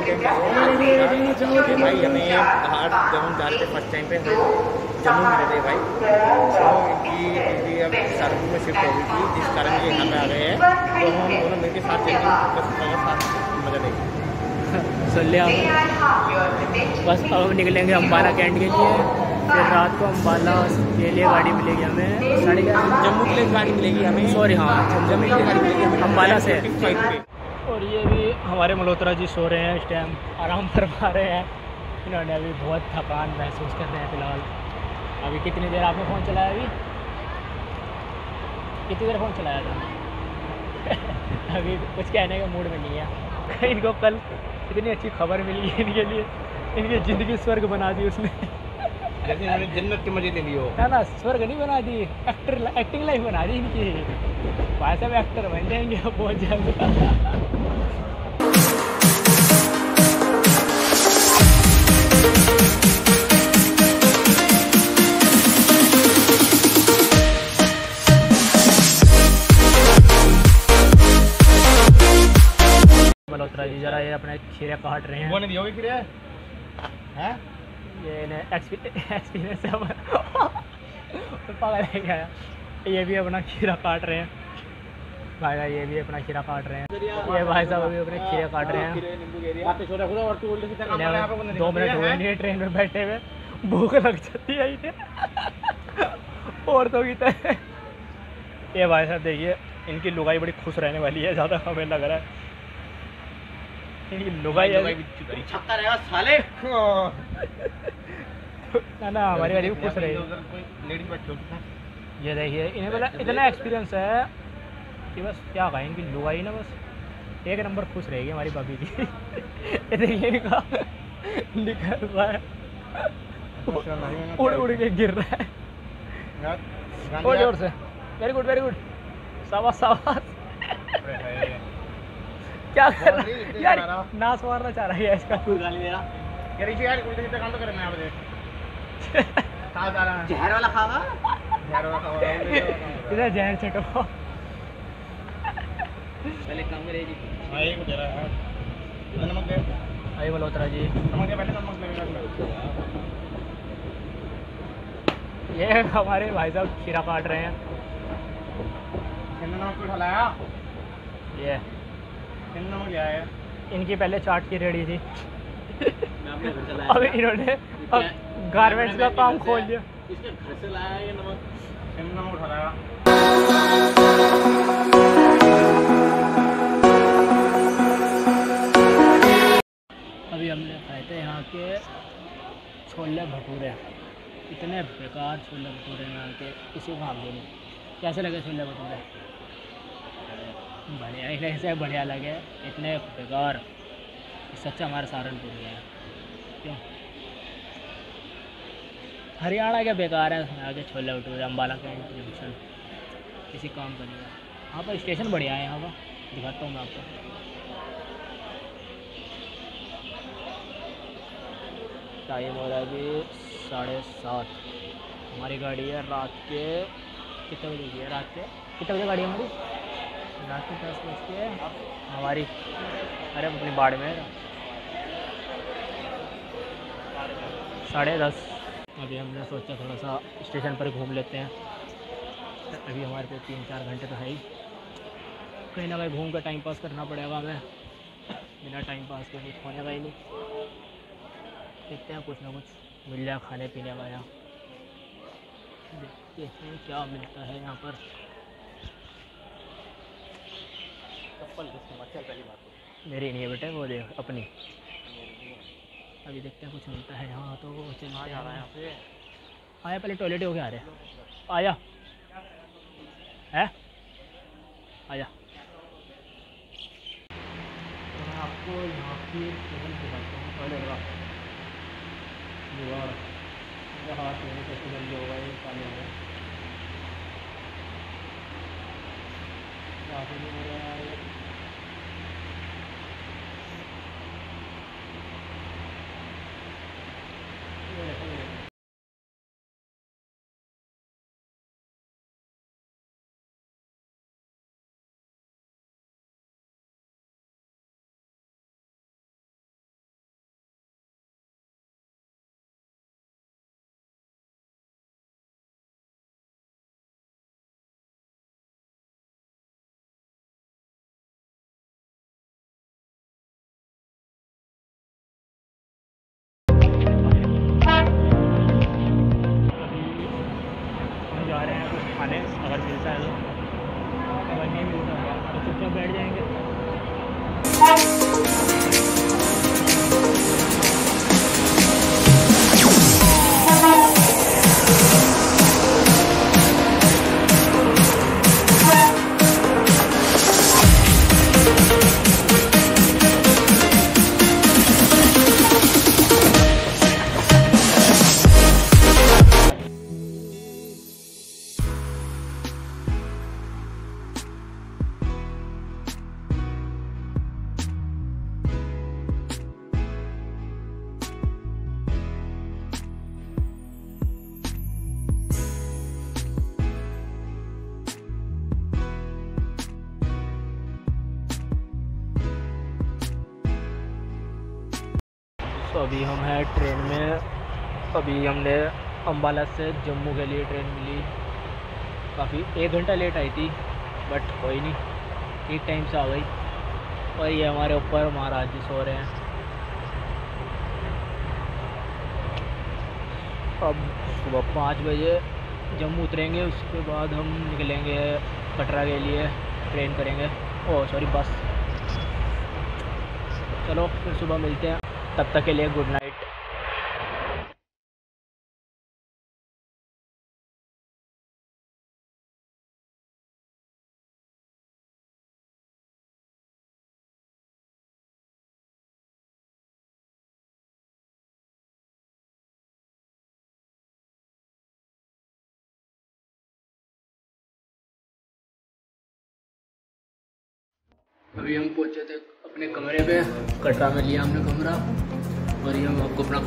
Time का भाई हमें बाहर जब हम जा रहे थे फर्स्ट टाइम पे जम्मू मिले थे भाई। तो इनकी दीदी अब सहारनपुर में शिफ्ट हो गई थी, जिस कारण ये यहाँ पे आ गए हैं। तो हम दोनों मिलकर साथ चलेंगे, साथ मजा लेंगे। सुन लिया बस। अब हम निकलेंगे अम्बाला कैंट के लिए, फिर रात को अम्बाला के लिए गाड़ी मिलेगी हमें 11:30। जम्मू के लिए गाड़ी मिलेगी हमें, सॉरी हाँ, जम्मू के लिए गाड़ी मिलेगी हमें अम्बाला से। 55 पे। और ये भी हमारे मल्होत्रा जी सो रहे हैं, इस टाइम आराम फरमा रहे हैं। इन्होंने अभी बहुत थकान महसूस कर रहे हैं फ़िलहाल। अभी कितनी देर आपने फ़ोन चलाया? अभी कितनी देर फ़ोन चलाया था? अभी कुछ कहने का मूड में नहीं है। इनको कल इतनी अच्छी खबर मिली है इनके लिए, इनकी ज़िंदगी स्वर्ग बना दी उसने। जैसे इन्होंने जन्नत के मजे ले लिए हो। है ना, स्वर्ग नहीं बना दी, एक्टिंग लाइफ बना दी इनकी। भाई साहब एक्टर बन जाएंगे बहुत जल्द। मल्होत्रा जी जरा ये अपने खीरे काट रहे हैं। वो नहीं दियोगे खीरे हैं? ये एक्सपीरियंस है पागल है क्या? ये भी अपना खीरा काट रहे हैं भाई। ये भी अपना खीरा काट रहे हैं। ये भाई साहब अभी अपने खीरे काट रहे हैं। 2 मिनट हुए नहीं ट्रेन में बैठे हुए, भूख लग जाती है इन्हें और तो की तरह। ये भाई साहब देखिए, इनकी लुगाई बड़ी खुश रहने वाली है, ज़्यादा हमें लग रहा है इनकी लुगाई छक्का रहेगा साले। ना हमारी वाली भी खुश रही। ये देखिए इन्हें बोला इतना एक्सपीरियंस है कि बस क्या कहें, इनकी लुगाई ना बस एक नंबर खुश रहेगी हमारी भाभी की। ये देखिए इनका लिखा हुआ है, उड़ उड़ के गिर रहा है और जोर से। वेरी गुड वेरी गुड, शाबाश शाबाश। क्या कर रहा है यार, नाश मारना चाह रहा है इसका। गाली दे रहा यार, इसे यार उल्टे सीधे काम तो करे मैं मुझे। कहां जा रहा है? जहर वाला खागा, जहर वाला खागा इधर जहर छटो। पहले काम करे जी भाई को दे रहा है नमक दे। भाई मल्होत्रा जी नमक दे, पहले नमक लगेगा। ये हमारे भाई साहब खीरा काट रहे हैं। नमक क्यों खिलाया? ये नमक क्या है? इनकी पहले चाट की रेडी थी। अब इन्होंने गारमेंट्स का काम खोल लिया। इसके घर से लाया ये नमक उठा लाया। अभी हमने खाए थे यहाँ के छोले भटूरे, इतने बेकार छोले भटूरे यहाँ के किसी को काम नहीं। कैसे लगे छोले भटूरे? बढ़िया, ऐसे बढ़िया लगे, इतने बेकार। सच्चा हमारा सहारनपुर में है क्यों? हरियाणा क्या बेकार है, यहाँ के छोले भटूरे अम्बाला कैंट जंक्शन किसी काम का नहीं है। यहाँ पर स्टेशन बढ़िया है, यहाँ का दिखाता हूँ मैं आपको। टाइम हो रहा है अभी 7:30। हमारी गाड़ी है रात के कितने बजे की है? रात के कितने बजे गाड़ी है हमारी? रात के 10 बज के हमारी। अरे अपनी बाड़ में 10:30। अभी हमने सोचा थोड़ा सा स्टेशन पर घूम लेते हैं। अभी हमारे पे 3-4 घंटे तो है ही, कहीं ना कहीं घूम कर टाइम पास करना पड़ेगा हमें। बिना टाइम पास के कुछ होने का ही नहीं। देखते हैं कुछ ना कुछ मिल जाए खाने पीने का यहाँ। देखते हैं क्या मिलता है यहाँ पर। चप्पल किसने बच्चा पहली बात मेरी नहीं है बेटे, वो दे अपनी। अभी देखते हैं कुछ मिलता है यहाँ तो चल जा रहा है यहाँ पे। आया पहले टॉयलेट हो गया। आ रहे आया है आया। तो मैं आपको यहाँ की दिखाता हूँ टॉयलेट का जुगाड़। हाथ में कैसे जल्दी होगा ये पानी होगा तो अभी हम हैं ट्रेन में। अभी हमने अम्बाला से जम्मू के लिए ट्रेन मिली। काफ़ी 1 घंटा लेट आई थी, बट कोई नहीं, ठीक टाइम से आ गई। और ये हमारे ऊपर महाराज जी सो रहे हैं। अब सुबह 5 बजे जम्मू उतरेंगे, उसके बाद हम निकलेंगे कटरा के लिए, ट्रेन करेंगे, ओह सॉरी बस। चलो फिर सुबह मिलते हैं, तब तक के लिए गुड नाइट। अभी हम पहुंचे थे अपने कमरे पे, कटरा में लिया हमने कमरा, और ये हम आपको अपना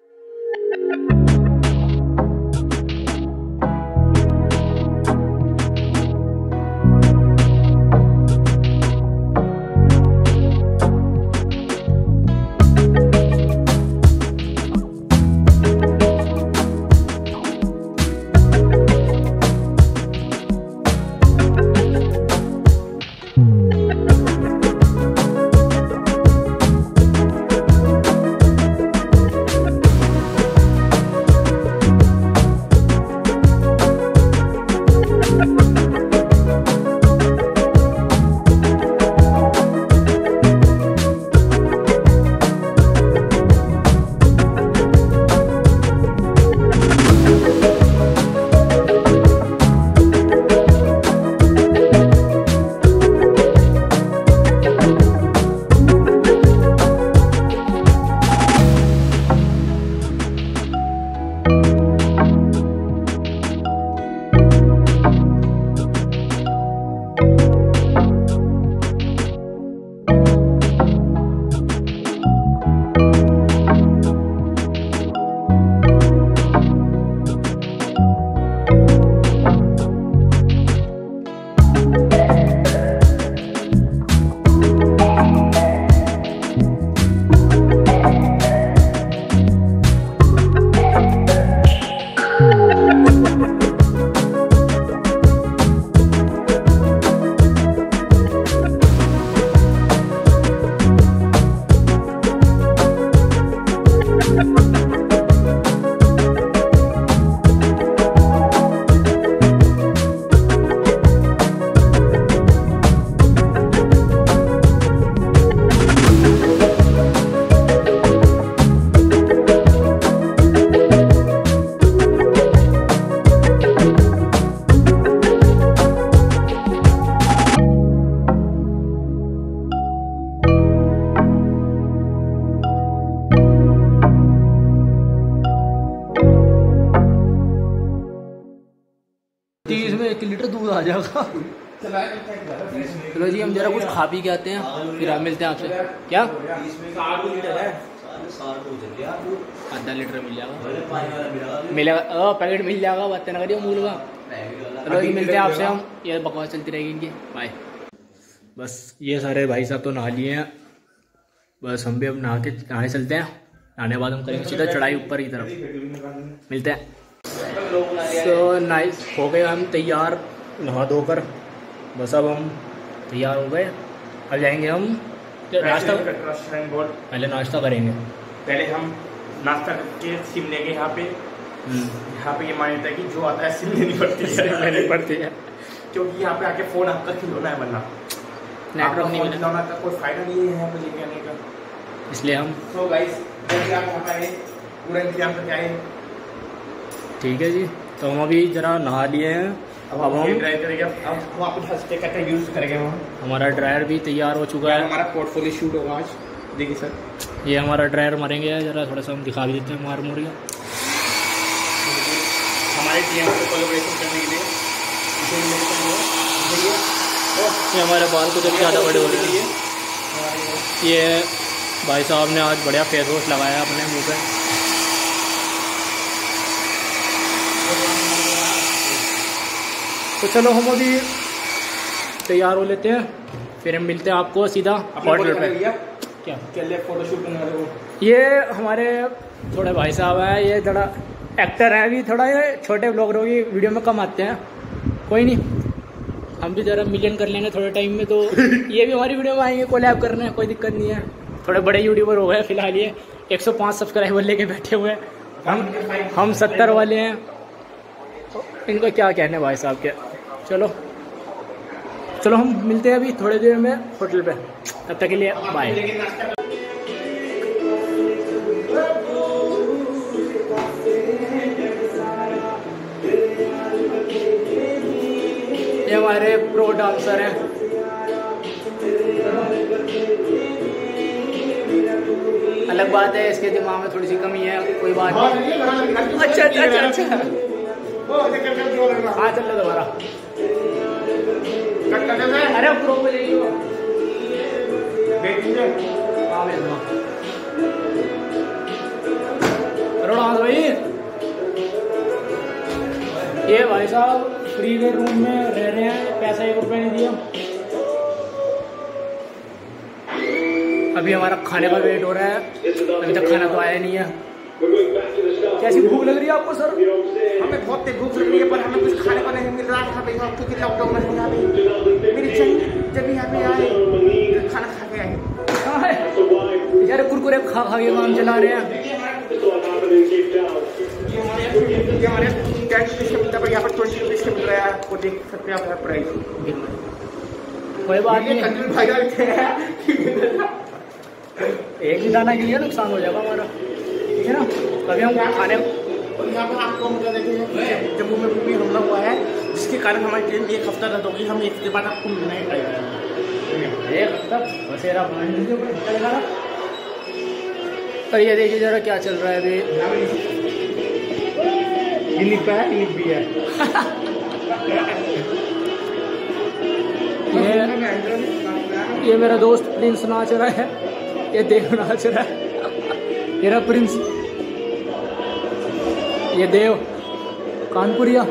इसमें 1 लीटर दूध आ जाएगा। चलो जी हम जरा कुछ खा पी के आते हैं, फिर आप मिलते हैं आपसे। क्या 60 लीटर है? 1/2 लीटर मिल जाएगा, मिलेगा पैकेट मिल जाएगा, बात ना करिए मूल का। चलो जी मिलते हैं आपसे हम, ये बकवास चलती रहेगी इनकी, बाय। बस ये सारे भाई साहब तो नहा लिए हैं, बस हम भी अब नहाने चलते हैं। नहाने बाद हम करेंगे सीधा चढ़ाई ऊपर की तरफ, मिलते हैं। सो नाइस, हो गए हम तैयार नहा धोकर, बस अब हम तैयार हो गए। अब जाएंगे हम नाश्ता, पहले नाश्ता करेंगे। पहले हम नाश्ता करके सिम लेंगे यहाँ पे। यहाँ पे ये मान्यता है कि जो आता है सिम लेनी पड़ती है क्योंकि यहाँ पे आके फ़ोन आपका खिलौना है, वरना नेटवर्क नहीं मिलेगा, खिलौना का कोई फ़ायदा नहीं है यहाँ पे लेके आने का। इसलिए हम तो गाइस आप यहाँ पे आए, पूरा इंतजाम करके आए। ठीक है जी, तो हम अभी जरा नहा लिए हैं, अब हम ड्राई करेंगे। अब हम अपने हंसते करके यूज़ करेंगे। हमारा ड्रायर भी तैयार हो चुका है, हमारा पोर्टफोलियो शूट होगा आज, देखिए सर। ये हमारा ड्रायर मारेंगे, जरा थोड़ा सा हम दिखा भी देते हैं मार मुड़िया हमारे टीम से कोलैबोरेशन करने के लिए। ये हमारे बाल को जब ज़्यादा बड़े हो रहे हैं। ये भाई साहब ने आज बढ़िया फेस वॉश लगाया अपने मुँह पे। तो चलो हम अभी तैयार हो लेते हैं, फिर हम मिलते हैं आपको सीधा होटल पे। क्या फोटोशूट बना रहे हो? ये हमारे थोड़े भाई साहब हैं, ये थोड़ा एक्टर हैं, अभी थोड़ा ये छोटे ब्लॉगरों की वीडियो में कम आते हैं। कोई नहीं, हम भी ज़रा मिलियन कर लेंगे थोड़े टाइम में, तो ये भी हमारी वीडियो में आएंगे, कोलैब करने, कोई दिक्कत नहीं है। थोड़े बड़े यूट्यूबर हो गए फिलहाल, ये 105 सब्सक्राइबर लेके बैठे हुए हैं, हम 70 वाले हैं। इनको क्या कहने भाई साहब के। चलो चलो हम मिलते हैं अभी थोड़ी देर में होटल पे, तब तक के लिए बाय। ये हमारे प्रो डांसर हैं। अलग बात है इसके दिमाग में थोड़ी सी कमी है, कोई बात नहीं। अच्छा अच्छा अच्छा अच्छा, हाँ चल लो दोबारा। अरे प्रो को जाइए, हाँ भेज दो। करो डांस भाई। ये भाई साहब फ्री के रूम में रह रहे हैं, पैसा 1 रुपये नहीं दिया। अभी हमारा खाने का वेट हो रहा है, अभी तक खाना तो आया नहीं है। कैसी भूख लग रही है आपको सर? हमें बहुत तेज भूख लग रही है, पर हमें कुछ खाने को नहीं मिल रहा है क्योंकि लॉकडाउन है यहाँ पे। मेरी चाहिए जब यहाँ पे आए खाना खा के आए। कहाँ है यार? कुरकुरे खा खा के काम चला रहे हैं। ये हमारे 10 रुपीज़ का मिलता है, पर यहाँ पर 20 रुपीज़ का मिल रहा है। आपको देख सकते हैं आप प्राइस। कोई बात नहीं, एक ही दाना के लिए नुकसान हो जाएगा हमारा, ठीक है ना? कभी हम खाने और यहाँ पर आपको मतलब देखिए जम्मू में भी हमला हुआ है, जिसके कारण हमारी ट्रेन 1 हफ्ता रद्द होगी। हम 1 हफ्ते बाद आपको मिलना ही पड़ेगा। 1 हफ्ता बसेरा चलेगा। और ये देखिए जरा क्या चल रहा है अभी। गिनीज पे है, गिनीज भी है। ये मेरा दोस्त प्रिंस नाच रहा है, ये देव नाच रहा है। ये रहा प्रिंस, ये देव कानपुरिया।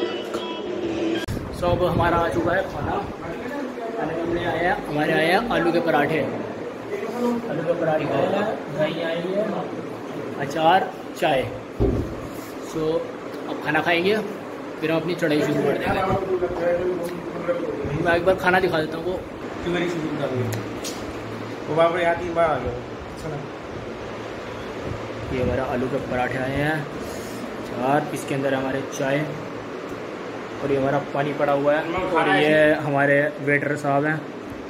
सो अब हमारा आ चुका है खाना। खाने में आया हमारे आए हैं आलू के पराठे। आलू के पराठे आए हैं, दही आई है, अचार, चाय। सो अब खाना खाएंगे, फिर हम अपनी चढ़ाई शुरू कर देंगे। मैं एक बार खाना दिखा देता हूँ वो। ये हमारा आलू के पराठे आए हैं, चार, इसके अंदर हमारे चाय, और ये हमारा पानी पड़ा हुआ है, और ये हमारे वेटर साहब हैं।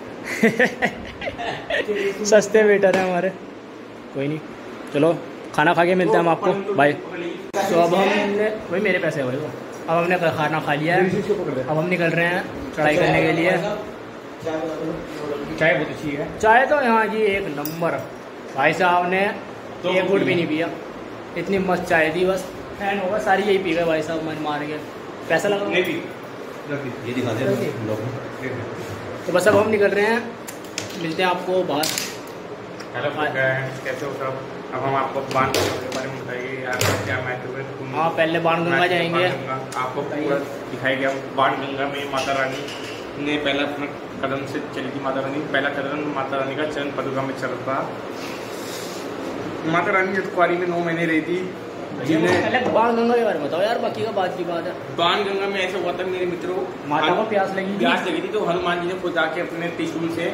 सस्ते वेटर हैं हमारे। कोई नहीं, चलो खाना खा के मिलते हैं हम आपको, बाय। तो अब हमने, वही मेरे पैसे भाई वो, अब हमने खाना खा लिया है, अब हम निकल रहे हैं चढ़ाई करने के लिए। चाय बहुत अच्छी है। चाय तो यहाँ जी 1 नंबर। भाई साहब ने तो 1 घूंट भी नहीं पिया, इतनी मस्त चाय थी, बस फैन होगा सारी यही पी गए भाई साहब, मन मार के। पैसा लगा नहीं पी, ये दिखा दे। तो बस अब हम निकल रहे हैं, मिलते हैं आपको बाहर। हेलो फ्रेंड्स, कैसे हो सब? अब हम आपको बाणगंगा के बारे में बताइए यार, क्या महत्व। हाँ, पहले बाणगंगा जाएंगे, आपको पूरा दिखाएगा। बाणगंगा में माता रानी ने पहला अपना कदम से चली थी। माता रानी पहला कदम माता रानी का चरण पदुगा में चल था। माता रानी जब कुंवारी में 9 महीने रही थी, जिन्हें बाणगंगा के बारे में बताओ यार, बाकी का बात की बात है। बाणगंगा में ऐसा हुआ था मेरे मित्रों, माता को प्यास लगी थी, तो हनुमान जी ने खुद आके अपने त्रिशूल से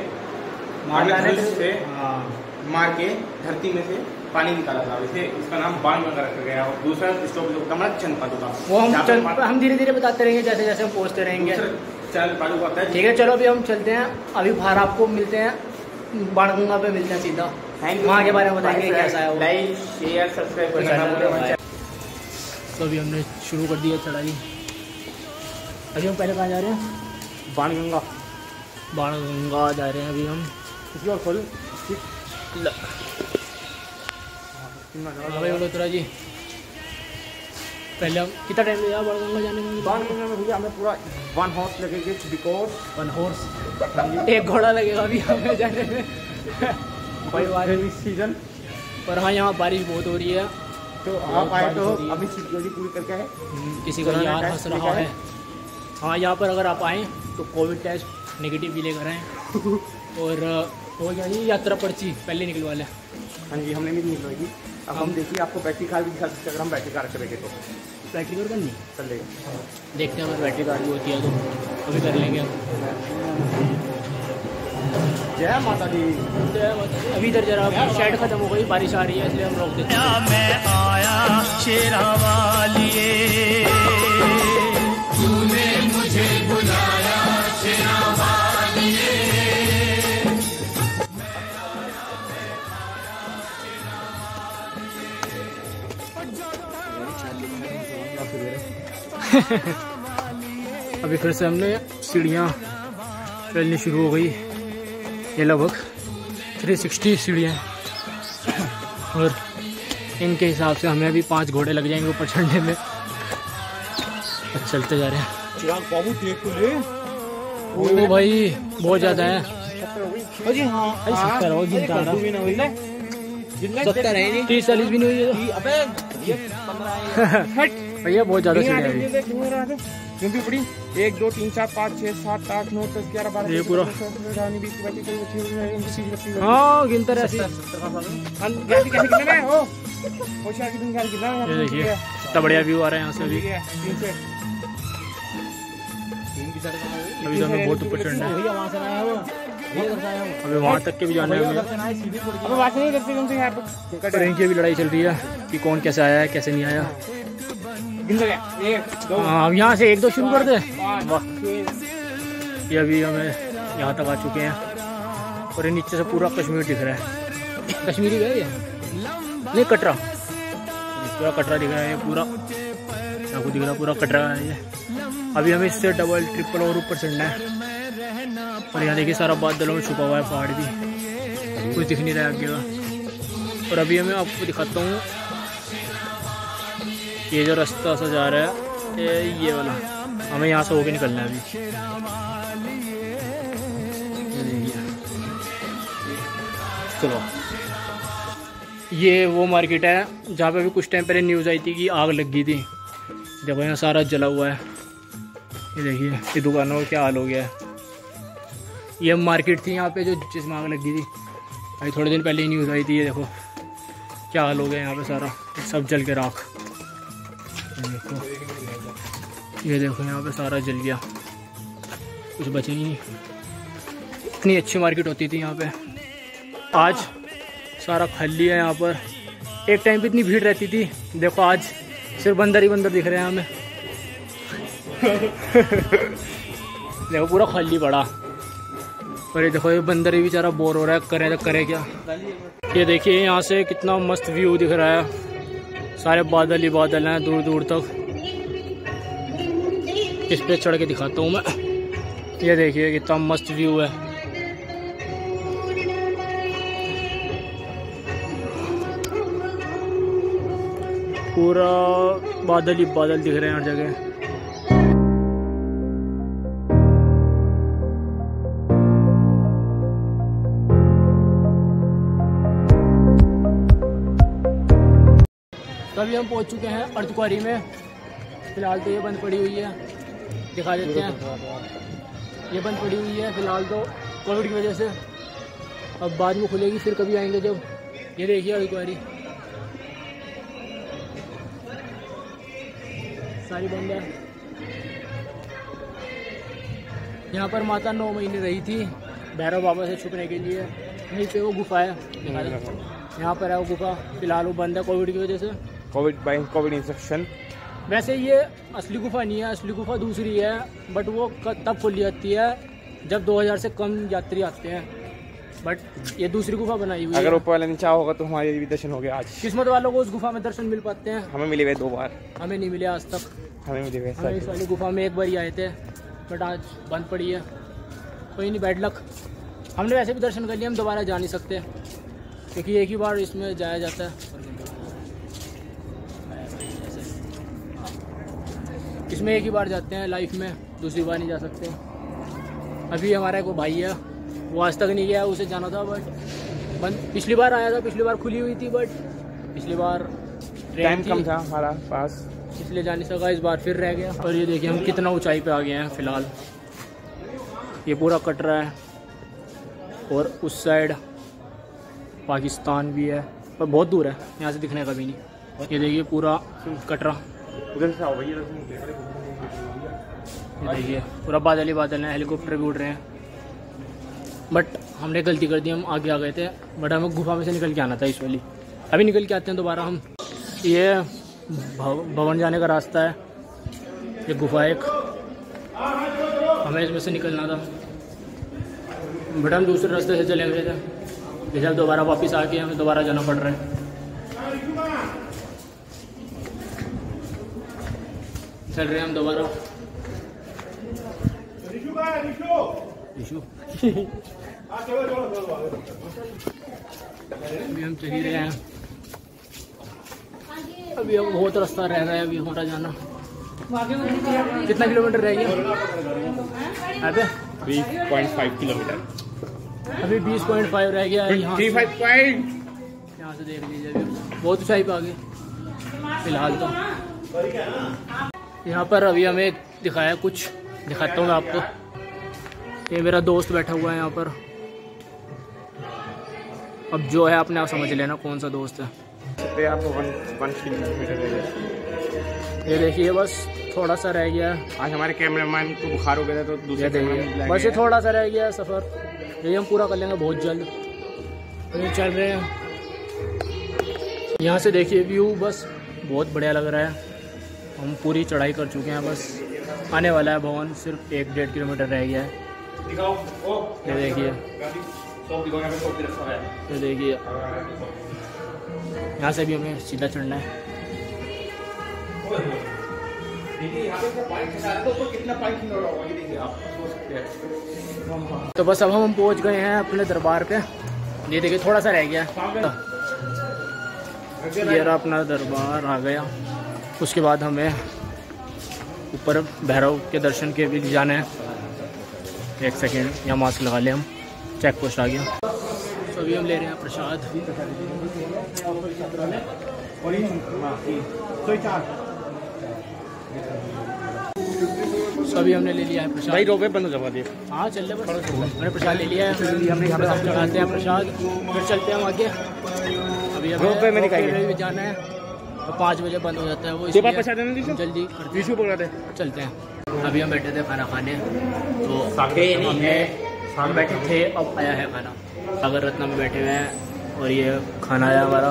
मार के धरती में से पानी निकाला था। इसे इसका नाम बाणगंगा रखा गया। और दूसरा स्टॉप जो होता है चंद पादुका, वो हम धीरे धीरे बताते रहेंगे जैसे जैसे हम पहुँचते रहेंगे। चंद पादुका होता है, ठीक है। चलो अभी हम चलते हैं, अभी बाहर आपको मिलते हैं, बाणगंगा पे मिलते हैं सीधा, वहाँ के बारे में बताएंगे कैसा है। लाइक शेयर सब्सक्राइब करना। तो अभी हमने शुरू कर दिया चढ़ाई। अभी हम पहले कहाँ जा रहे हैं? बाणगंगा। बाणगंगा जा रहे हैं अभी हम। इसकी और खोल उत्तरा जी, पहले हम कितना टाइम लगा बाणगंगा जाने में? बाणगंगा में भैया हमें पूरा 1 हॉर्स लगेगा, बिकॉज 1 हॉर्स 1 घोड़ा लगेगा अभी हमें जाने में। भाई बारिश सीजन, पर हाँ यहाँ बारिश बहुत हो रही है, तो आप आए तो अभी सिक्योरिटी पूरी करके आए। किसी का यार हंस रहा है। हाँ, यहाँ पर अगर आप आएँ तो कोविड टेस्ट नेगेटिव भी लेकर आएँ, और हो गया जी यात्रा पर्ची पहले निकलवा लें। हाँ जी हमने भी निकलवाई थी। अब हम देखिए आपको बैटरी कार भी दिखा सकते हैं अगर हम बैटरी कार करेंगे तो। बैटरी कार करनी चलेगा, देखते हैं अगर बैटरी कार भी होती है तो अभी कर लेंगे हम। जय माता दी। अभी इधर जरा शेड खत्म हो गई, बारिश आ रही है इसलिए हम रोक देते हैं। मैं आया शेरा वालिए, तूने मुझे बुलाया शेरा वालिए। अभी फिर से हमने सीढ़ियाँ चलनी शुरू हो गई। ये लगभग 360 सीढ़ियाँ और इनके हिसाब से हमें अभी 5 घोड़े लग जाएंगे ऊपर चढ़ने में। अब चलते जा रहे हैं। चिराग बाबू देख ले। ओ भाई बहुत ज़्यादा है। जी हाँ 70 हो जिनका 70 है 30-40 भी नहीं हुई है। अबे ये 15 भैया बहुत ज़्यादा सीढ़ियाँ हैं। क्योंकि बड़ी 1 2 3 4 5 6 7 8 9 10 11 12 ये पूरा हाँ गिनता रहे। ये देखिए कितना बढ़िया व्यू आ रहा है यहाँ से। अभी तो हमें बहुत ऊपर चढ़ना है, अभी वहाँ तक के भी जाना है। पर इनकी भी लड़ाई चल रही है कि कौन कैसे आया है कैसे नहीं आया। हाँ अब यहाँ से 1-2 शुरू कर दे। ये अभी हमें यहाँ तक आ चुके हैं और ये नीचे से पूरा कश्मीर दिख रहा है। कश्मीरी है ये नहीं कटरा, पूरा कटरा दिख रहा है। ये पूरा आपको दिख रहा है पूरा कटरा है ये। अभी हमें इससे डबल ट्रिपल और ऊपर चढ़ना है। और यहाँ देखिए सारा बादलों में छुपा हुआ है, पहाड़ भी कुछ दिख नहीं रहा है आगे का। और अभी हमें आपको दिखाता हूँ ये जो रास्ता सा जा रहा है ये वाला, हमें यहाँ से होके निकलना है अभी। चलो ये वो मार्केट है जहाँ पे अभी कुछ टाइम पहले न्यूज़ आई थी कि आग लग गई थी। देखो यहाँ सारा जला हुआ है। ये देखिए ये दुकानों का क्या हाल हो गया है। ये मार्केट थी यहाँ पे जो जिसमें आग लग गई थी। अभी थोड़े दिन पहले ही न्यूज़ आई थी। ये देखो क्या हाल हो गया यहाँ पे, सारा सब जल के राख। ये देखो यहाँ पे सारा जल गया, कुछ बचे ही नहीं। इतनी अच्छी मार्केट होती थी यहाँ पे, आज सारा खाली है यहाँ पर। एक टाइम पे इतनी भीड़ रहती थी, देखो आज सिर्फ बंदर ही बंदर दिख रहे हैं हमें। देखो पूरा खाली पड़ा। और ये देखो ये बंदर ही बेचारा बोर हो रहा है, करे तो करे क्या। ये देखिए यहाँ से कितना मस्त व्यू दिख रहा है, सारे बादल ही बादल हैं दूर दूर तक। इस पे चढ़ के दिखाता हूँ मैं। ये देखिए कितना मस्त व्यू है। पूरा बादल ही बादल दिख रहे हैं हर जगह। तभी हम पहुंच चुके हैं अर्धकुंवारी में। फिलहाल तो ये बंद पड़ी हुई है, दिखा देते हैं। ये बंद पड़ी हुई है फिलहाल तो कोविड की वजह से। अब बाद में खुलेगी, फिर कभी आएंगे जब। ये देखिए अर्धकुंवारी सारी बंद है। यहाँ पर माता 9 महीने रही थी भैरव बाबा से छुपने के लिए। वहीं पे वो गुफा है, दिखा देते हैं। यहाँ पर है वो गुफा, फिलहाल वो बंद है कोविड की वजह से। Covid infection. वैसे ये असली गुफा नहीं है, असली गुफा दूसरी है, बट वो तब खुली जाती है जब 2000 से कम यात्री आते हैं। बट ये दूसरी गुफा बनाई हुई है। अगर ऊपर वाले ने चाहा होगा तो हमारे भी दर्शन हो गए आज। किस्मत वालों को उस गुफा में दर्शन मिल पाते हैं। हमें मिले हुए 2 बार, हमें नहीं मिले आज तक। हमें मिले हुए हमें इस वाली गुफा में एक बार ही आए थे, बट आज बंद पड़ी है। कोई नहीं, बैड लक। हमने वैसे भी दर्शन कर लिया, हम दोबारा जा नहीं सकते क्योंकि एक ही बार इसमें जाया जाता है। इसमें एक ही बार जाते हैं लाइफ में, दूसरी बार नहीं जा सकते। अभी हमारा एक भाई है, वो आज तक नहीं गया, उसे जाना था बट बंद। पिछली बार आया था, पिछली बार खुली हुई थी बट पिछली बार टाइम कम था हमारा पास, इसलिए जा नहीं सका। इस बार फिर रह गया। और ये देखिए हम कितना ऊंचाई पे आ गए हैं। फिलहाल ये पूरा कटरा है, और उस साइड पाकिस्तान भी है, पर बहुत दूर है, यहाँ से दिखने का भी नहीं। ये देखिए पूरा कटरा, उधर से आओ भैया। ये देखिए पूरा बादल ही बादल हैं, हेलीकॉप्टर भी उड़ रहे हैं। बट हमने गलती कर दी, हम आगे आ गए थे, बट हमें गुफा में से निकल के आना था इस वाली। अभी निकल के आते हैं दोबारा हम। ये भवन जाने का रास्ता है, ये गुफा एक, हमें इसमें से निकलना था, बट हम दूसरे रास्ते से चले गए थे, जैसे अब दोबारा वापस आके हमें दोबारा जाना पड़ रहा है। चल रहे हैं हम दोबारा। इशू अभी हम चल ही रहे हैं, अभी अब बहुत रास्ता रह रहा है अभी हमारा जाना। कितना किलोमीटर रह गया? अबे 3.5 किलोमीटर, अभी 20.5 रह गया है। यहाँ 35 पॉइंट, यहाँ से देख लीजिए, अभी बहुत ऊंचाई पे आ गए फिलहाल तो। यहाँ पर अभी हमें दिखाया कुछ, दिखाता हूँ मैं आपको। ये मेरा दोस्त बैठा हुआ है यहाँ पर, अब जो है अपने आप समझ लेना कौन सा दोस्त है। आपको 1 किलोमीटर रह गया। ये देखिए बस थोड़ा सा रह गया है। आज हमारे कैमरामैन को बुखार हो गया था, तो दूसरे देखिए बस ये थोड़ा सा रह गया है सफ़र, ये हम पूरा कर लेंगे बहुत जल्द। ये चल रहे हैं, यहाँ से देखिए व्यू बस बहुत बढ़िया लग रहा है। हम पूरी चढ़ाई कर चुके हैं, बस आने वाला है भवन, सिर्फ 1-1.5 किलोमीटर रह गया है। ये देखिए, ये देखिए यहाँ से भी हमें सीधा चढ़ना है। तो बस अब हम पहुँच गए हैं अपने दरबार पे। ये देखिए थोड़ा सा रह गया है, ये रहा अपना दरबार आ गया। उसके बाद हमें ऊपर भैरव के दर्शन के भी जाना है। एक सेकेंड, यहाँ मास्क लगा ले, हम चेक पोस्ट आ गया। तो अभी हम ले रहे हैं प्रसाद। तो अभी हमने ले लिया है प्रसाद। भाई रोपे बंद करवा दिए। हाँ चल रहे, बस हमने प्रसाद ले लिया है। अभी हमने यहाँ पर चढ़ाते हैं प्रसाद, फिर चलते हैं हम आगे। अभी रोपवे में भी जाना है, तो 5 बजे बंद हो जाता है वो, जल्दी चलते हैं। अभी हम बैठे थे खाना खाने, तो हम बैठे थे, अब आया है खाना। सागर रत्ना में बैठे हुए हैं और ये खाना आया हमारा,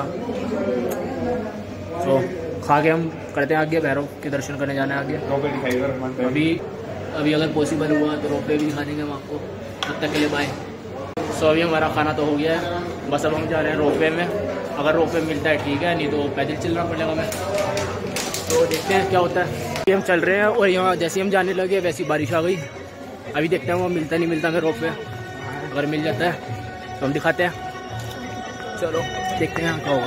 तो खा के हम करते हैं आगे, भैरव के दर्शन करने जाना है आगे। अभी अगर पॉसिबल हुआ तो रोपवे भी दिखा देंगे हम आपको। तब तक के लिए बाय। सो अभी हमारा खाना तो हो गया है, बस अब हम जा रहे हैं रोपवे में। अगर रोपवे मिलता है ठीक है, नहीं तो पैदल चलना पड़ेगा हमें। तो देखते हैं क्या होता है। हम चल रहे हैं और यहाँ जैसे हम जाने लगे वैसी बारिश आ गई। अभी देखते हैं वो मिलता नहीं मिलता हमें रोपवे। अगर मिल जाता है तो हम दिखाते हैं, चलो देखते हैं क्या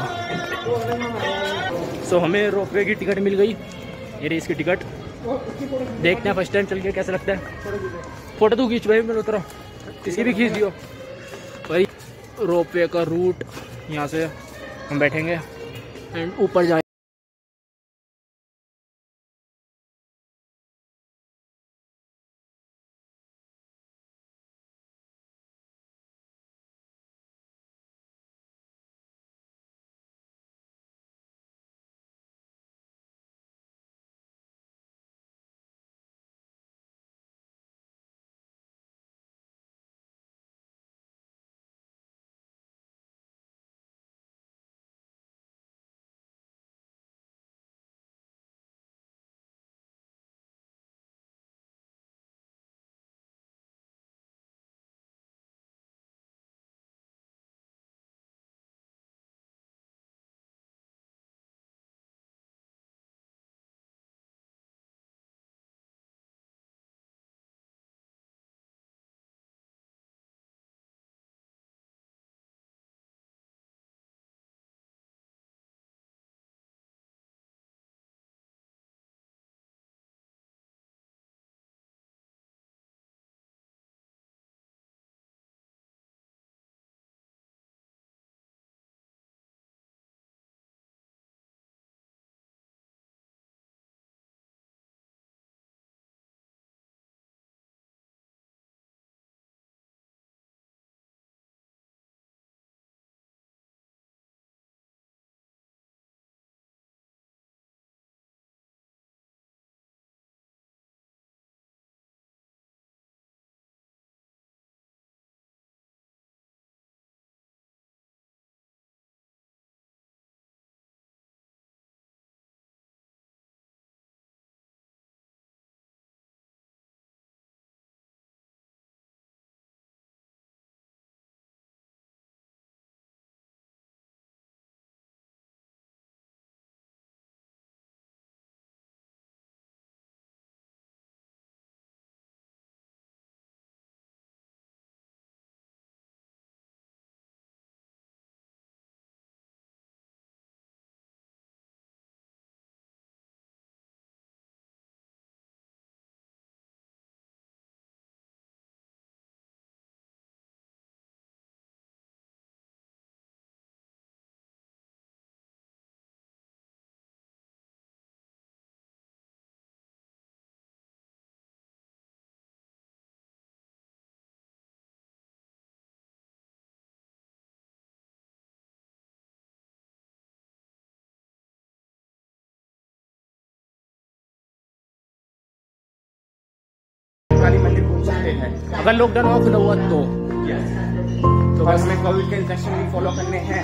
होगा। सो हमें रोपवे की टिकट मिल गई, ये रही इसकी टिकट। देखते हैं फर्स्ट टाइम चल के कैसा लगता है। फ़ोटो तो खींच भाई, मैं उतर रहा हूँ, किसी भी खींच दियो भाई। रोपवे का रूट, यहाँ से हम बैठेंगे एंड ऊपर जाएंगे। सकते हैं। अगर लॉकडाउन हुआ खुला हुआ तो तो बस हमें कोविड के इंस्ट्रक्शन भी फॉलो करने हैं।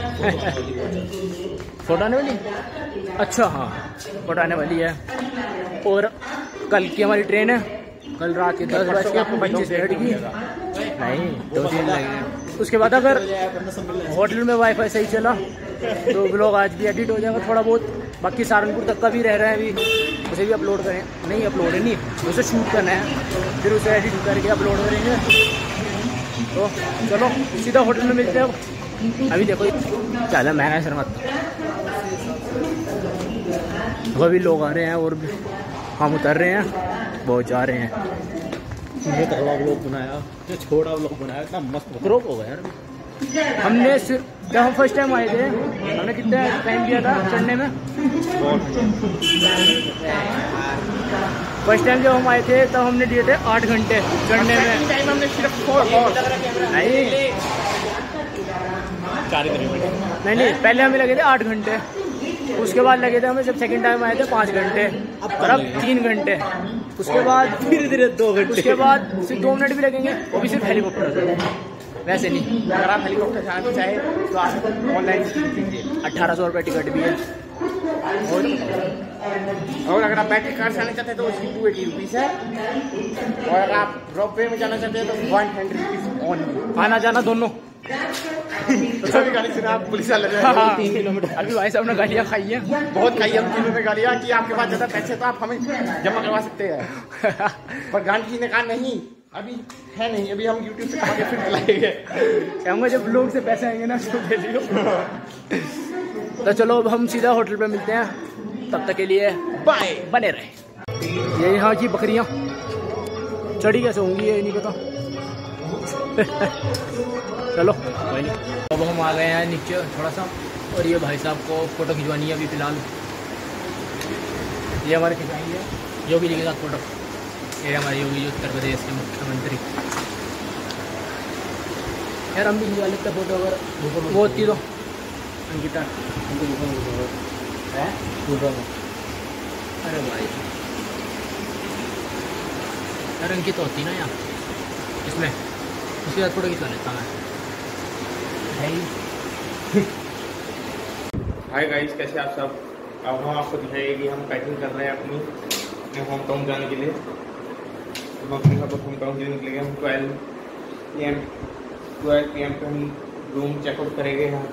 फोटो आने वाली, अच्छा हाँ फोटो आने वाली है। और कल की हमारी ट्रेन है, कल रात के 10:25 की, नहीं 2 दिन लगेंगे। उसके बाद अगर होटल में वाईफाई सही चला तो ब्लॉग आज भी एडिट हो जाएगा थोड़ा बहुत। बाकी सहारनपुर तक का भी रह रहा है अभी, उसे भी अपलोड करें, नहीं अपलोड है नहीं, उसे शूट करना है, फिर उसे एडिट करके अपलोड करेंगे। तो चलो सीधा होटल में मिलते हैं। अभी देखो ज़्यादा महंगा सर मत, अभी लोग आ रहे हैं और हम उतर रहे हैं, बहुत जा रहे हैं। ये तगड़ा व्लॉग बनाया, जो छोटा व्लॉग बनाया, इतना मस्त क्रॉप हो गया यार। हमने सिर्फ जब हम फर्स्ट टाइम आए थे, हमने कितना टाइम दिया था चढ़ने में? फर्स्ट टाइम जब हम आए थे तब हमने दिए थे 8 घंटे चढ़ने में। टाइम हमने सिर्फ 4 नहीं, पहले हमें लगे थे 8 घंटे, उसके बाद लगे थे हमें जब सेकंड टाइम आए थे 5 घंटे, और अब 3 घंटे, उसके बाद धीरे धीरे 2 घंटे, उसके बाद सिर्फ 2 मिनट भी लगेंगे, वो भी सिर्फ हेलीकॉप्टर से, वैसे नहीं। अगर आप हेलीकॉप्टर जाना चाहे तो आप ऑनलाइन कीजिए, 1800 रुपये टिकट भी है। और अगर आप बैटरी कार से आना चाहते हैं तो उसकी 280 रुपीज़ है। और अगर आप रोपवे में जाना चाहते हैं तो 100 रुपीज़ ऑन, आना जाना दोनों। तो सभी गाड़ी से आप पुलिस वाले 3 किलोमीटर। अभी भाई साहब ने गालियाँ खाई हैं, बहुत खाई हम तीनों ने गालियाँ कि आपके पास ज़्यादा पैसे तो आप हमें जमा करवा सकते हैं। पर गांधी जी ने कहा नहीं, अभी है नहीं, अभी हम यूट्यूब से कमा के फिर लाएंगे। कहूँगा जब लोग से पैसे आएंगे ना तो दे दियो। तो चलो अब हम सीधा होटल पे मिलते हैं, तब तक के लिए बाय, बने रहे। ये यहाँ की बकरियाँ चढ़ी कैसे होंगी ये नहीं पता। चलो कोई नहीं, अब हम आ गए हैं नीचे थोड़ा सा, और ये भाई साहब को फ़ोटो खिंचवानी है अभी फ़िलहाल। ये हमारे खिंचाएंगे योगी जी के साथ फ़ोटो, ये हमारे योगी जी उत्तर प्रदेश के मुख्यमंत्री। यार हम भी खिंचवा लेते फ़ोटो अगर वो होती तो। अंकिता है, अरे भाई यार अंकिता होती ना यार इसमें, उसके साथ फ़ोटो खिंचवा लेता मैं। हाय गाइस, कैसे आप सब? अब हम आपको दिखाएंगे कि हम पैकिंग कर रहे हैं अपनी होम टाउन जाने के लिए। हम अपने सब होम टाउन के लिए निकलेंगे। हम 12 PM पे हम रूम चेकआउट करेंगे यहाँ।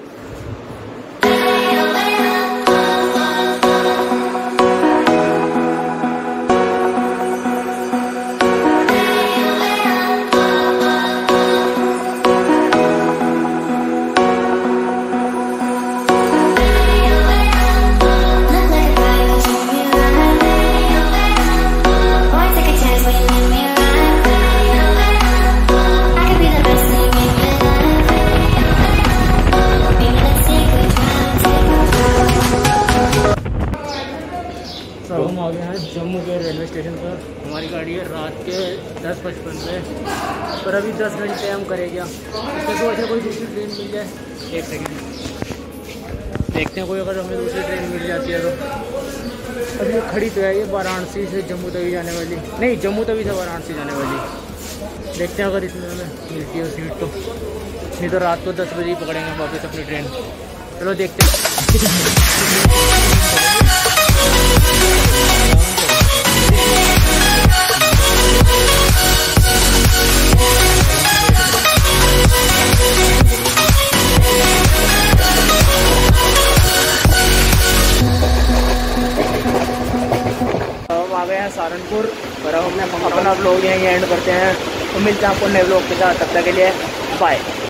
तो हम आ गए हैं जम्मू के रेलवे स्टेशन पर। हमारी गाड़ी है रात के 10:55 पे, पर अभी 10 घंटे हम करें क्या। इससे तो अच्छा कोई दूसरी ट्रेन मिल जाए। एक सेकेंड देखते हैं कोई अगर हमें दूसरी ट्रेन मिल जाती है तो। अभी ये खड़ी तो है ये वाराणसी से जम्मू तवी जाने वाली, नहीं जम्मू तवी से वाराणसी जाने वाली। देखते हैं अगर इसमें हमें मिलती है सीट तो, नहीं तो रात को 10 बजे ही पकड़ेंगे वापस अपनी ट्रेन। चलो देखते हैं। हम आ गए हैं सहारनपुर, और हम अपना व्लॉग यहीं एंड करते हैं। तो मिलते हैं आपको नए व्लॉग के साथ, तब तक के लिए बाय।